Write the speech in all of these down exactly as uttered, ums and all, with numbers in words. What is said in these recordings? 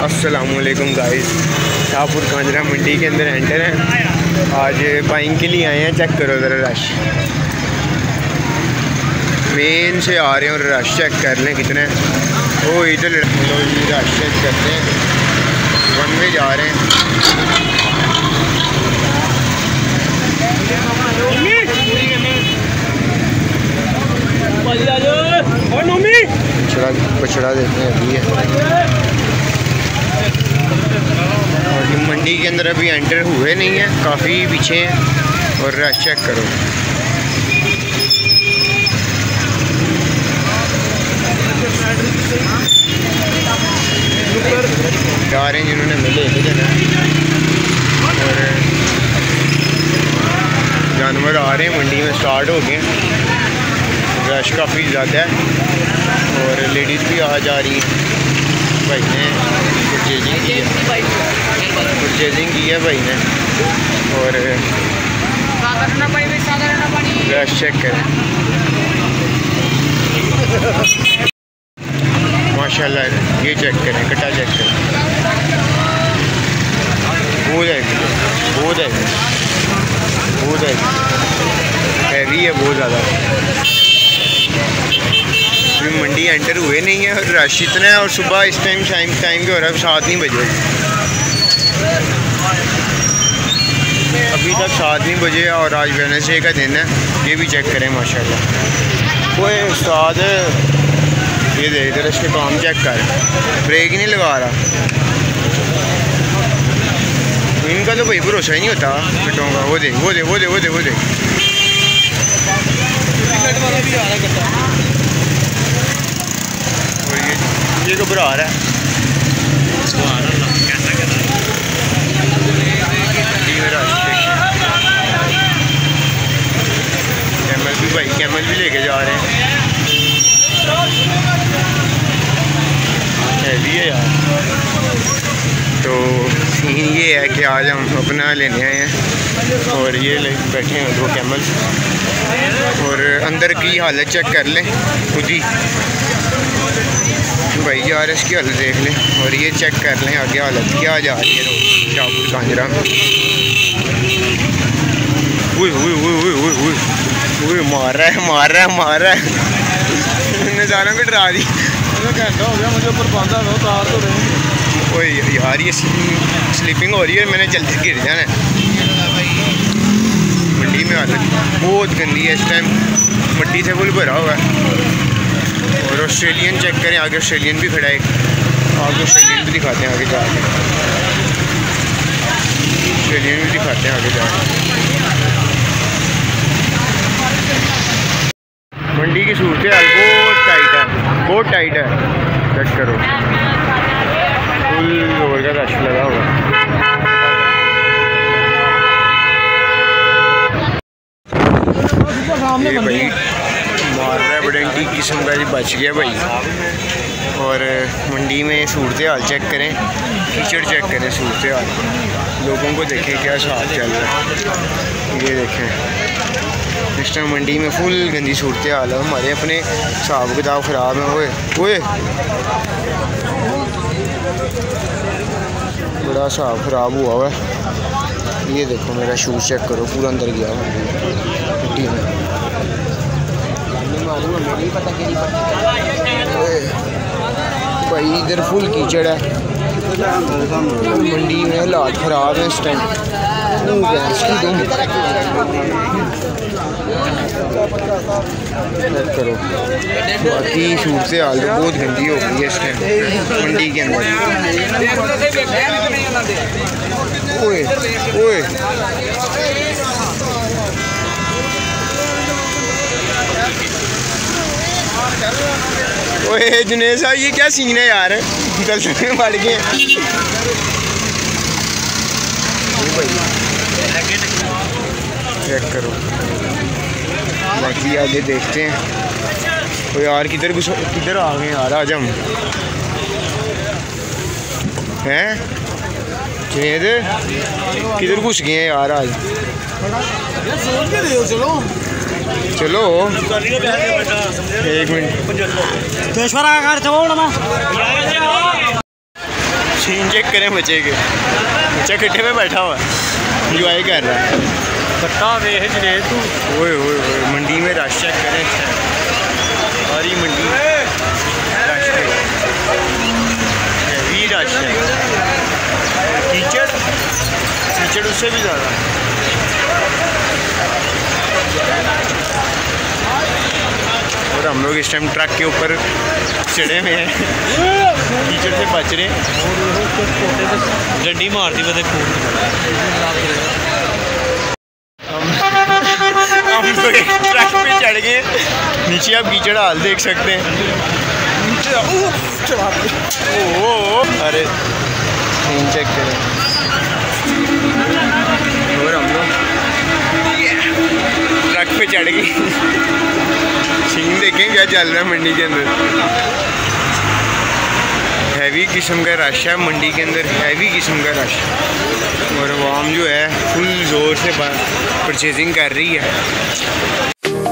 अस्सलामुअलैकुम गाइस, शाहपुर कांजरा मंडी के अंदर एंटर हैं। आज बाइंग के लिए आए हैं। चेक करो ज़रा रश, मेन से आ रहे हैं और रश चेक कर लें कितने। ओ इधर रश चेक करते हैं, वन वे जा रहे हैं। बछड़ा बछड़ा देते हैं अभी है। और ये मंडी के अंदर अभी एंटर हुए नहीं है, काफ़ी पीछे हैं। और रश चेक करो, जा रहे हैं जिन्होंने मिले थे जाना। और जानवर आ रहे हैं, मंडी में स्टार्ट हो गए। रश काफ़ी ज़्यादा है और लेडीज़ भी आ जा रही हैं। भाई ने परचेजिंग की है, परचेजिंग की है भाई ने। और रश चेक करें, माशाल्लाह। ये चेक करें, कटा चेक करें, बहुत है बहुत है बहुत है हैवी है बहुत ज़्यादा। मंडी एंटर हुए नहीं है और रश इतना है। और सुबह इस टाइम टाइम टाइम के हो रहा है सात नहीं बजे, अभी तक सात नहीं बजे। और आज वेडनेसडे का दिन है, ये भी चेक करें माशाल्लाह। कोई उस्ताद ये देख इधर इसके काम चेक कर, ब्रेक ही नहीं लगा रहा। इनका तो भाई भरोसा ही नहीं होता कटों का। वो देख वो देख वो देख वो देख वो देख ये घबरा रहा है। कैमल भी भाई कैमल भी लेके जा रहे हैं, हैवी है यार। तो सीन ये है कि आज हम अपना लेने आए हैं और ये बैठे हैं दो कैमल। और अंदर की हालत चेक कर लें खुद ही भाई यार, इसकी हालत देख लें। और ये चेक कर लें आगे हालत क्या जा रही है रोड शाहपुर कांजरा। मार रहा है मार रहा है मार रहा है नज़ारों को डरा दी। घंटा हो गया मुझे ऊपर बांधा था, तार तो रही। ओए यार ये स्लीपिंग हो रही है, मैंने जल्दी गिर जाना है। मंडी में हालत बहुत गंदी है इस टाइम, मंडी से फुल भरा हुआ है। और ऑस्ट्रेलियन चेक करें, आगे ऑस्ट्रेलियन भी खड़ा है। आगे ऑस्ट्रेलियन भी दिखाते हैं आगे जाके, ऑस्ट्रेलियन भी दिखाते हैं आगे जाके। मंडी की सूरत हाल बहुत टाइट है, बहुत टाइट है। चेक करो, फुल ओवर का रश लगा हुआ है। ये भाई मार रहा है बड़ी किस्म का, जी बच गया भाई। और मंडी में सूरत हाल चेक करें, कीचड़ चेक करें, सूरत हाल लोगों को देखें क्या हिसाब चल रहा है। ये देखें इस टाइम मंडी में फुल गंदी सूरत हाल है। हमारे अपने हिसाब किताब ख़राब है। ओए ओए बड़ा हिसाब ख़राब हुआ हुआ है। ये देखो मेरा शूज़ चेक करो, पूरा अंदर गया मिट्टी में। भाई इधर फुल कीचड़ है, मंडी में हालात ख़राब है इस टाइम। करो बाकी सूरत हाल तो बहुत गंदी हो गई है इस टाइम मंडी के अंदर। ओए ओए ओए जुनेद साहब ये क्या सीन है यार, गलती में पड़ गए। चेक करो बाकी आगे देखते हैं। तो यार किधर किधर आ गए यार, आज हम हैं जुनेद किधर घुस गए हैं यार आज। चलो चलो एक मिनट सीन चेक करें बच्चे के। बच्चा खट्टे में बैठा हुआ इंजॉय कर रहा है। कट्टा वेख जने तू। ओए ओए ओए मंडी में रश चेक करें। सारी मंडी रश हैवी रश है। कीचड़ कीचड़ उससे भी ज़्यादा। और हम लोग इस टाइम ट्रक के ऊपर चढ़े हुए हैं, कीचड़ से बच रहे हैं। डंडी मारती बता हम लोग एक ट्रक पे चढ़ गए। नीचे आप कीचड़ हाल देख सकते हैं। ओ अरे चेक करें। और हम लोग ट्रक पे चढ़ गए। सीन देखें क्या चल रहा है मंडी के अंदर। हैवी किस्म का रश है मंडी के अंदर, हैवी किस्म का रश। और आवाम जो है फुल ज़ोर से परचेजिंग कर रही है।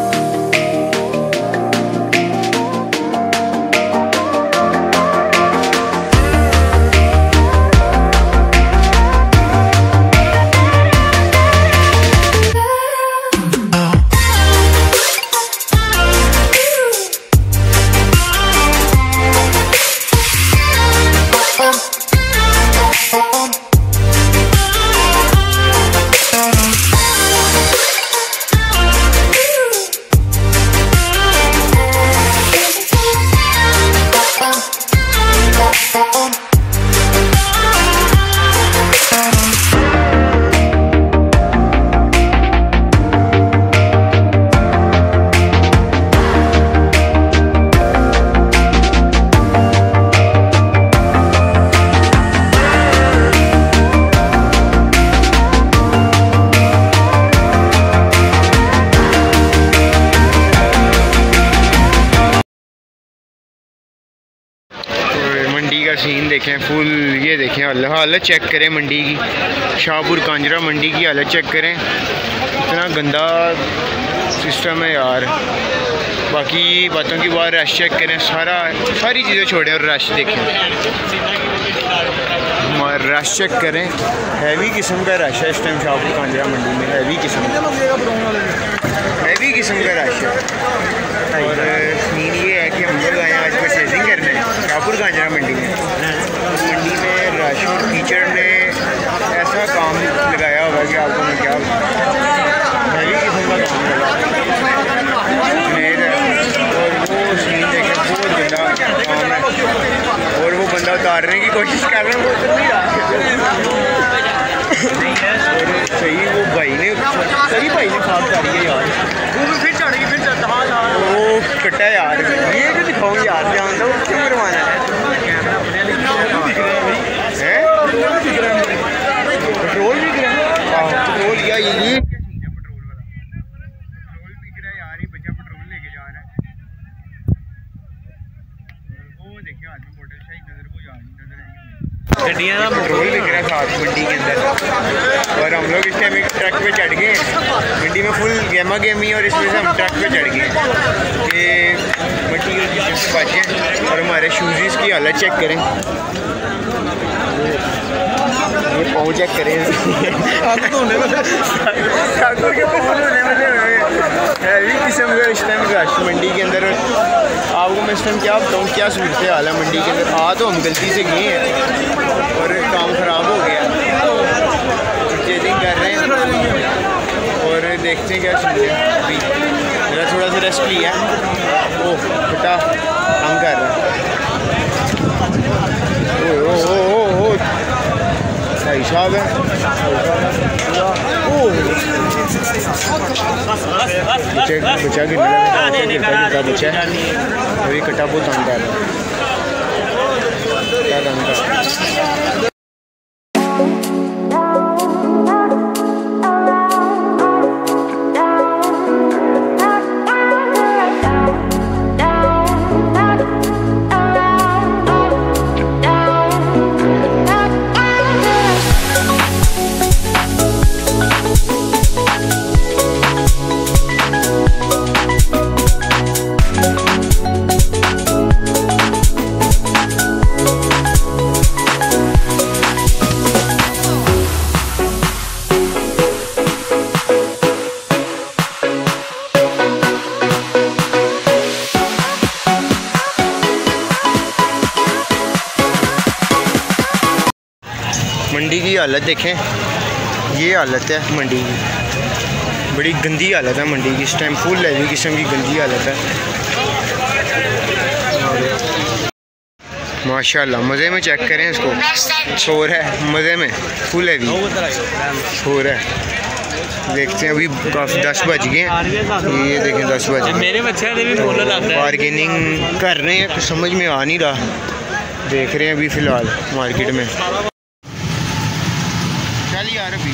मंडी का सीन देखें फुल। ये देखें हालत चेक करें मंडी की। शाहपुर कांजरा मंडी की हालत चेक करें। इतना गंदा सिस्टम है यार। बाकी बातों की बात, रश चेक करें। सारा सारी चीज़ें छोड़ें और रश देखें। रश चेक करें। हैवी किस्म का रश है इस टाइम शाहपुर कांजरा मंडी में। हैवी किस्म हैवी किस्म का रश है। और सीन ये है कि हम लोग आए आज परचेजिंग करने शाहपुर कांजरा मंडी में। मंडी में रश और कीचड़ ने ऐसा काम लगाया होगा कि आपको मैं क्या हैवी किस्म का काम लगा। और वो सीन देखें बहुत गंदा काम है। और वो बंदा उतारने की कोशिश कर रहे हैं, वो उतर नहीं रहा। और सही वो भाई ने सही भाई ने साफ करी है यार। वो फिर चढ़ गई फिर वो कट्टा यार। ये जो दिखाओ यार जान दो क्यों करवाना है। पेट्रोल भी गिरा। पेट्रोल या ये पेट्रोल वाला पेट्रोल भी गिरा यार। ये बच्चा पेट्रोल लेके जा रहा है। वो देखिए आदमी मोटर शायद नजर को जा नजर आई गड्डियां का पेट्रोल भी गिरा साथ मंडी के अंदर। और हम लोग इस टाइम एक ट्रक पे चढ़ गए। मंडी में फुल गेमा गेमी और इस वजह से हम ट्रक पे चढ़ गए कि मटीरियल की से बचें। और हमारे शूज़ की हालत चेक करें। ये पाँव चेक करें। हैवी किस्म का इस टाइम रश मंडी के अंदर। आपको मैं इस टाइम क्या बताऊँ क्या सूरत हाल है मंडी के अंदर। आ तो हम गलती से गए हैं और काम ख़राब हो गया। परचेजिंग कर रहे हैं और देखते हैं क्या चीज़ है। अभी मेरा थोड़ा सा रेस्ट लिया। ओह बेटा काम कर रहा है। ओ ओ ओ ओ भाई साहब है। बच्चा बच्चा गिरता गिरता बच्चा अभी कटा बहुत तंग कर रहा है। क्या तंग कर मंडी की हालत देखें, ये हालत है मंडी की, बड़ी गंदी हालत है मंडी की इस टाइम। फुल हैवी किस्म की गंदी हालत है माशाल्लाह। मज़े में चेक करें इसको, शोर है मज़े में, फुल हैवी शोर है। देखते हैं अभी काफ़ी दस बज गए हैं, ये देखें दस बज गए। मेरे बच्चे भी बोलने लग गए, बार्गेनिंग कर रहे हैं, कुछ समझ में आ नहीं रहा, देख रहे हैं अभी फ़िलहाल मार्केट में। चल यार अभी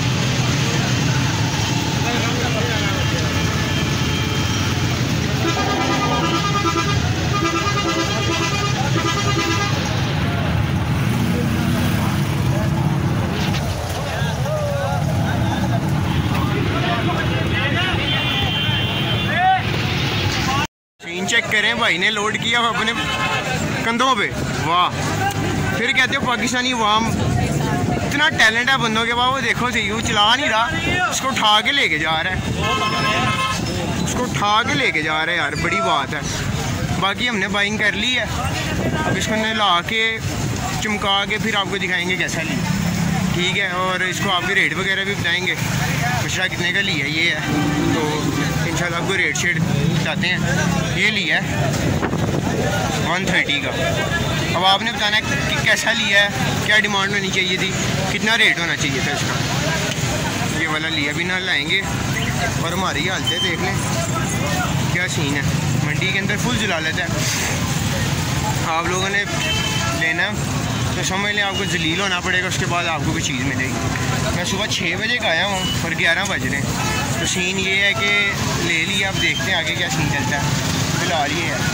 चेक करें, भाई ने लोड किया अपने कंधों पे, वाह। फिर कहते हो पाकिस्तानी वाम, इतना टैलेंट है बंदों के पास। वो देखो सही, वो चला नहीं रहा, उसको उठा के लेके जा रहा है, उसको उठा के लेके जा रहा है यार, बड़ी बात है। बाकी हमने बाइंग कर ली है, अब इसको नहला के चमका के फिर आपको दिखाएंगे कैसा लिया, ठीक है। और इसको आपके रेट वगैरह भी बताएंगे, मछला कितने का लिया ये है, तो इंशाल्लाह आपको रेट शेट बताते हैं। ये लिया है वन थर्टी का। अब आपने बताना है कि कैसा लिया है, क्या डिमांड होनी चाहिए थी, कितना रेट होना चाहिए था इसका। ये वाला लिया भी ना लाएंगे। और हमारी हालतें देख लें, क्या सीन है मंडी के अंदर, फुल जलालत है। आप लोगों ने लेना तो समझ लें आपको जलील होना पड़ेगा, उसके बाद आपको कोई चीज़ मिलेगी। मैं सुबह छः बजे का आया हूँ और ग्यारह बज रहे हैं, तो सीन ये है कि ले लिया, अब देखते हैं आगे क्या सीन चलता है। फिलहाल ये है,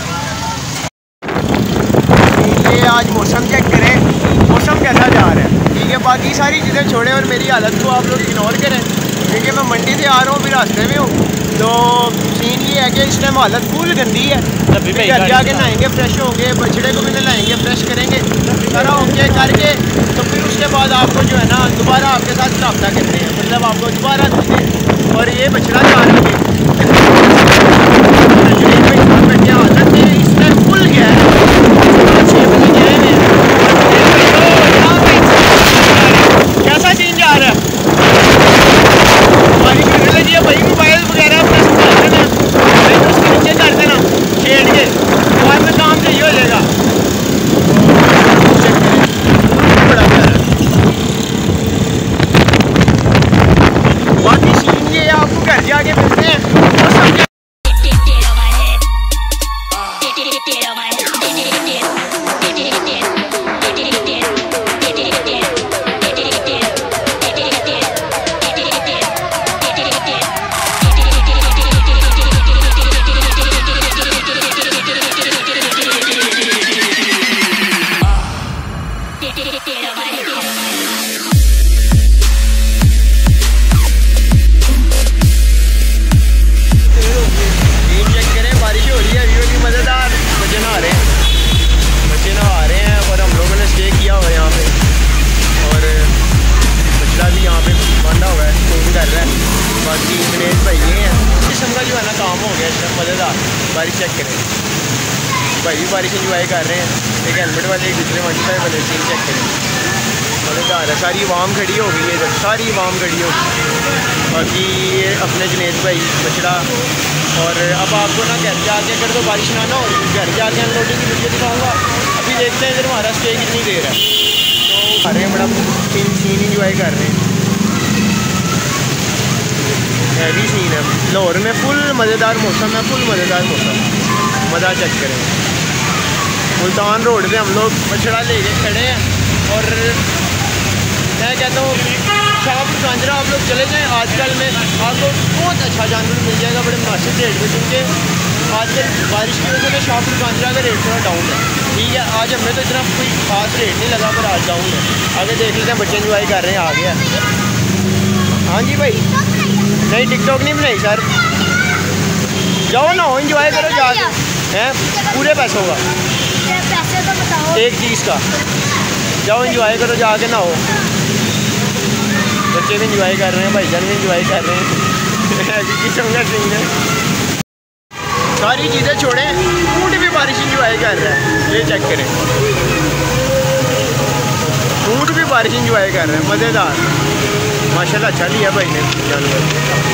ये आज मौसम चेक करें, मौसम कैसा जा रहा है, ठीक है। बाकी सारी चीज़ें छोड़ें और मेरी हालत को आप लोग इग्नोर करें, क्योंकि मैं मंडी से आ रहा हूँ, फिर रास्ते में हूँ। तो सीन ये है कि इस टाइम हालत फुल गंदी है। घर जाके नहाएंगे, फ्रेश होंगे, बछड़े को भी नहलाएंगे, फ्रेश करेंगे, सारा होके करके, तो फिर उसके बाद आपको जो है ना दोबारा आपके साथ रब्ता करते हैं, मतलब आपको दोबारा देते हैं। और ये बछड़ा जा रही है, हालत में इस टाइम फुल गया है, छः बजे गए हैं। कैसा सीन जा रहा है, हमारी करने लगी है भाई, मोबाइल वगैरह अपने संभाल देना, भाई तो उसके नीचे कर देना छेड़ के, बाद में काम सही हो जाएगा। बड़ा प्यारा, बाकी सीन ये आपको घर जाके मिलते हैं और समझे। बारिश चेक करें भाई, भी बारिश इंजॉय कर रहे हैं। एक हेलमेट वाले, एक दूसरे मंडी वाले, सीन चेक करें, मज़ेदार है। सारी वाम खड़ी हो गई है इधर, सारी वाम खड़ी हो गई। बाकी ये अपने जुनेद भाई बछड़ा। और अब आपको ना घर जाके अगर तो बारिश ना ना हो, घर जाके अनलोडिंग की वीडियो दिखाऊँगा। अभी देखते हैं इधर हमारा स्टे कितनी देर है, तो आ रहे हैं बड़ा सीन सीन इंजॉय कर रहे हैं। हैवी सीन है लाहौर में, फुल मज़ेदार मौसम है, फुल मज़ेदार मौसम, मज़ा चेक करें। मुल्तान रोड पे हम लोग बछड़ा लेके खड़े हैं और मैं कहता हूँ शाहपुर कांजरा आप लोग चले जाएँ, आजकल में आपको बहुत अच्छा जानवर मिल जाएगा बड़े मुनासिब रेट में, क्योंकि आजकल बारिश की वजह से शाहपुर कांजरा का रेट थोड़ा डाउन है, ठीक है। आज हमें तो इतना कोई खास रेट नहीं लगा, पर आज डाउन है। आगे देख लेते हैं, बच्चे इंजॉय कर रहे हैं, आ गया। हाँ जी भाई, नहीं टिकटॉक नहीं बनाई सर, जाओ ना हो इंजॉय करो जाके, हैं पूरे पैसों का, पैसे तो बताओ, एक चीज़ का, जाओ इंजॉय करो जाके ना हो। बच्चे भी इंजॉय कर रहे हैं, भाईजान भी इंजॉय कर रहे हैं, ऐसी किस्म का सीन है। सारी चीज़ें छोड़ें, ऊँट भी बारिश इंजॉय कर रहा है, ये चेक करें, ऊँट भी बारिश इंजॉय कर रहे हैं, मज़ेदार माशाल्लाह। अच्छा लिया भाई ने जानवर।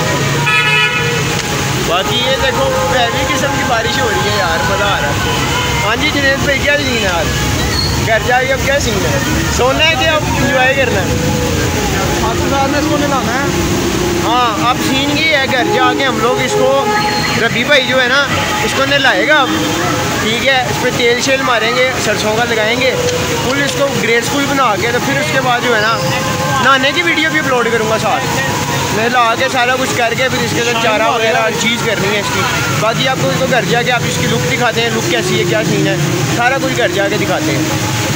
बाकी ये देखो हैवी किस्म की बारिश हो रही है यार, मज़ा आ रहा है। हाँ जी जुनैद भाई क्या सीन है आज? घर जाके अब क्या सीन है? सोना है कि अब इंजॉय करना है? में इसको नहलाना है। हाँ अब सीन ये है, घर जाके हम लोग इसको रबी भाई जो है ना इसको नहलाएगा अब, ठीक है। इस पर तेल शेल मारेंगे, सरसों का लगाएंगे, फुल इसको ग्रेसफुल बना के, तो फिर उसके बाद जो है ना नहाने की वीडियो भी अपलोड करूँगा साथ, नहला के सारा कुछ करके फिर इसके साथ चारा वगैरह हर चीज़ करनी है इसकी। बाकी आपको इसको घर जाके आप इसकी लुक दिखाते हैं, लुक कैसी है, क्या सीन है, सारा कुछ घर जाके दिखाते हैं।